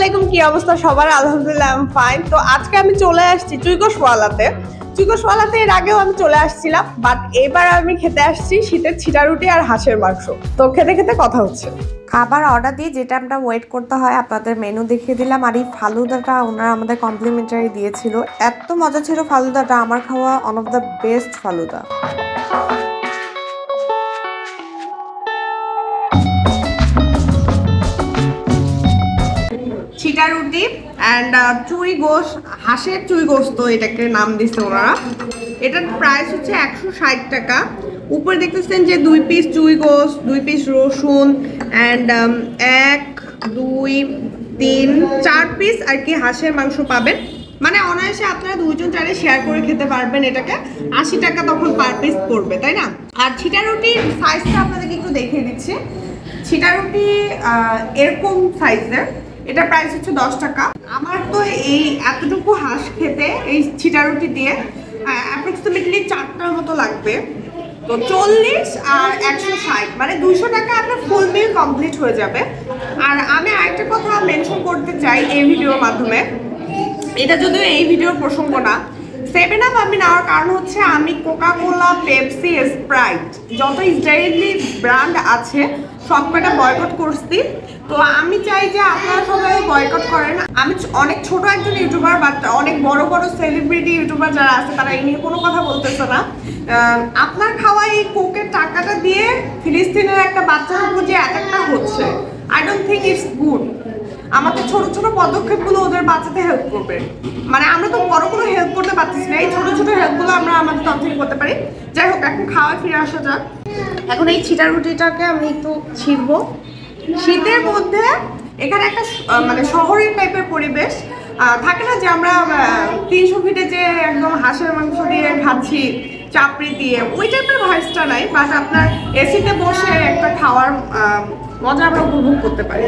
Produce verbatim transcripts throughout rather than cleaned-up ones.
আলাইকুম, কি অবস্থা সবার? আলহামদুলিল্লাহ আমি ফাইন। তো আজকে আমি চলে আসছি চুইকোশওয়ালাতে। চুইকোশওয়ালাতে এর আগেও আমি চলে আসছিলাম, বাট এবার আমি খেতে আসছি শীতের ছিটা রুটি আর হাঁসের মাংস। তো খেতে খেতে কথা হচ্ছে। খাবার অর্ডার দিয়ে যেটা আমরা ওয়েট করতে হয় আপনাদের মেনু দেখিয়ে দিলাম। আর এই ফালুদাটা ওনারা আমাদের কমপ্লিমেন্টারি দিয়েছিল। এত মজা ছিল ফালুদাটা, আমার খাওয়া one of the best falooda. ছিটা রুটি অ্যান্ড চুই গোশ, হাঁসের চুই গোশ, তো এটাকে নাম দিচ্ছে ওনারা। এটার প্রাইস হচ্ছে একশো ষাট টাকা। উপরে দেখতেছেন যে দুই পিস চুই গোশ, দুই পিস রসুন অ্যান্ড এক দুই তিন চার পিস আর কি হাঁসের মাংস পাবেন। মানে অনায়াসে আপনারা দুইজন চাইলে শেয়ার করে খেতে পারবেন। এটাকে আশি টাকা তখন পার পিস পড়বে, তাই না? আর ছিটা রুটির সাইজটা আপনাদেরকে একটু দেখিয়ে দিচ্ছি। ছিটা রুটি এরকম সাইজের, এটা প্রাইস হচ্ছে দশ টাকা। আমার তো এই এতটুকু হাঁস খেতে এই ছিটা রুটি দিয়ে অ্যাপ্রক্সিমেটলি চারটার মতো লাগবে। তো চল্লিশ আর একশো ষাট মানে দুইশো টাকা আপনার ফুল মিল কমপ্লিট হয়ে যাবে। আর আমি আরেকটা কথা মেনশন করতে চাই এই ভিডিওর মাধ্যমে, এটা যদিও এই ভিডিওর প্রসঙ্গ না, সেভেন আপ আমি নেওয়ার কারণ হচ্ছে আমি কোকা কোলা, পেপসি, স্প্রাইট যত ইসরায়েলি ব্র্যান্ড আছে সব কটা বয়কট করছি। তো আমি চাই যে আপনারা সবাই বয়কট করেন। আমি অনেক ছোট একজন ইউটিউবার, বাট অনেক বড় বড় সেলিব্রিটি ইউটিউবার যারা আছে তারা এই নিয়ে কোনো কথা বলতেছে না। আপনার খাওয়া এই কোকের টাকাটা দিয়ে ফিলিস্তিনের একটা বাচ্চার উপর যে অ্যাটাকটা হচ্ছে, I don't think it's good. আমাদের ছোট ছোট পদক্ষেপগুলো ওদের বাচ্চাতে হেল্প করবে। মানে আমরা তো বড় কোনো হেল্প করতে পারতেছি না, এই ছোট ছোট হেল্পগুলো আমরা আমাদের তরফ থেকে করতে পারি। যাই হোক, এখন খাওয়ায় ফিরে আসা যাক। এখন এই ছিটা রুটিটাকে আমি একটু ছিড়বো। শীতের মধ্যে এখানে একটা মানে শহরের টাইপের পরিবেশ থাকে না, যে আমরা তিনশো ফিটে যে একদম হাঁসের মাংস দিয়ে খাচ্ছি চাপড়ি দিয়ে, ওই টাইপের ভাইসটা নাই। বাট আপনার এসিতে বসে একটা খাওয়ার মজা আমরা উপভোগ করতে পারি।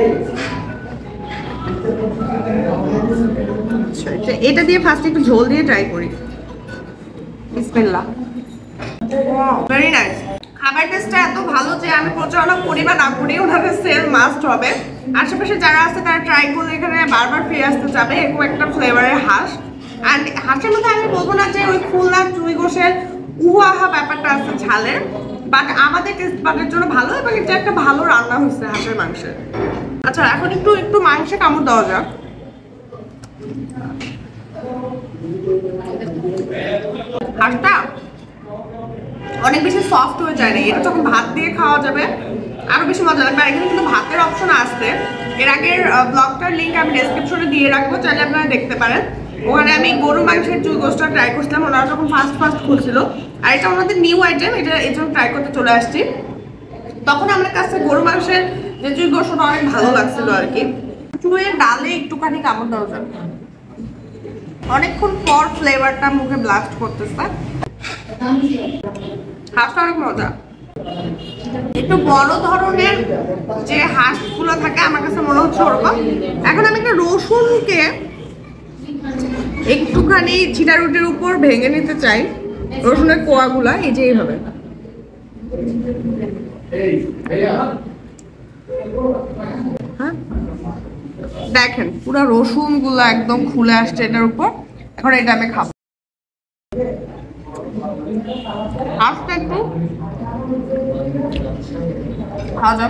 এটা দিয়ে ফার্স্ট একটু ঝোল দিয়ে ট্রাই করি। বিসমিল্লাহ। Very nice. খাবার টেস্টটা এত ভালো যে আমি প্রচারণা করি বা না করি, ওনাদের সেল মাস্ট হবে। আশেপাশে যারা আছে তারা ট্রাই করলে এখানে বারবার ফিরে আসতে যাবে। এরকম একটা ফ্লেভারের হাঁস। অ্যান্ড হাঁসের মধ্যে আমি বলবো না যে ওই খুলনা চুই গোশের উহাহা ব্যাপারটা আছে ঝালের, বাট আমাদের টেস্ট বাটের জন্য ভালো এবং এটা একটা ভালো রান্না হয়েছে হাঁসের মাংসের। আচ্ছা, এখন একটু একটু মাংসে কামড় দেওয়া যাক। হাঁসটা অনেক বেশি সফট হয়ে যায় না, এটা যখন ভাত দিয়ে খাওয়া যাবে আরো বেশি মজা লাগবে। আর এখানে কিন্তু ভাতের অপশন আসছে। এর আগের ব্লগটার লিঙ্ক আমি ডেসক্রিপশনে দিয়ে রাখবো, চাইলে আপনারা দেখতে পারেন। ওখানে আমি গরু মাংসের চুই গোশটা ট্রাই করছিলাম, ওনারা যখন ফার্স্ট ফার্স্ট খুলছিল। আর এটা ওনাদের নিউ আইটেম, এটা এই জন্য ট্রাই করতে চলে আসছি। তখন আমার কাছে গরু মাংসের যে চুই গোশ ওটা অনেক ভালো লাগছিল আর কি। চুইয়ের ডালে একটুখানি কামড় দেওয়া যাবে। অনেকক্ষণ পর ফ্লেভারটা মুখে ব্লাস্ট করতেছে। হাঁসটা অনেক মজা। একটু বড় ধরনের যে হাঁসগুলো থাকে আমার কাছে মনে হচ্ছে ওরকম। এখন আমি একটা রসুনকে একটুখানি ছিটা রুটির উপর ভেঙে নিতে চাই। রসুনের কোয়াগুলা এই যে এইভাবে, হ্যাঁ দেখেন পুরো রসুন গুলা একদম খুলে আসছে এটার উপর। এখন এটা আমি খাবো। হাঁসটা একটু খাওয়া যাক।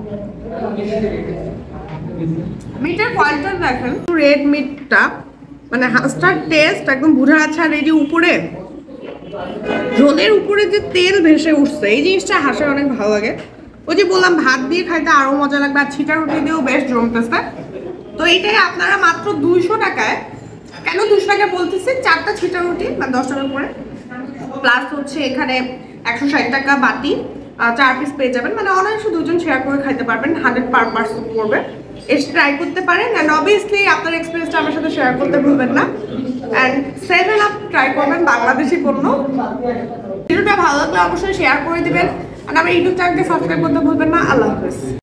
মিটের কোয়ালিটি দেখেন, রেড মিটটা মানে হাঁসটার টেস্ট একদম বোঝা যাচ্ছে। আর এই যে উপরে ঝোলের উপরে যে তেল ভেসে উঠছে, এই জিনিসটা হাঁসের অনেক ভালো লাগে। ওই যে বললাম ভাত দিয়ে খাইতে আরো মজা লাগবে, আর ছিটা রুটি দিয়েও বেশ জমতেছে। তো এইটাই আপনারা মাত্র দুইশো টাকায়, কেন দুশো টাকা বলতেছি, চারটা ছিটা রুটি মানে দশ টাকা করে, প্লাস হচ্ছে এখানে একশো ষাট টাকা বাটি চার পিস পেয়ে যাবেন। মানে অনায়াসে দুজন শেয়ার করে খাইতে পারবেন, হান্ড্রেড পার পার্সন পড়বে। এসে ট্রাই করতে পারেন। অ্যান্ড অবভিয়াসলি আপনার এক্সপিরিয়েন্সটা আমার সাথে শেয়ার করতে ভুলবেন না। অ্যান্ড সেভেন আপ ট্রাই করবেন, বাংলাদেশি পণ্য। ভিডিওটা ভালো লাগলে অবশ্যই শেয়ার করে দিবেন। আর আমার ইউটিউব চ্যানেলকে সাবস্ক্রাইব করতে ভুলবেন না। আল্লাহ হাফেজ।